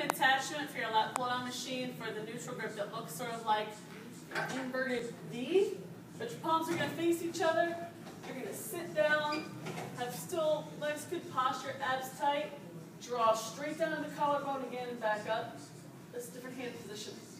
attachment for your lat pull-down machine for the neutral grip that looks sort of like an inverted V, but your palms are going to face each other. You're going to sit down, have still nice good posture, abs tight, draw straight down to the collarbone again and back up. That's a different hand position.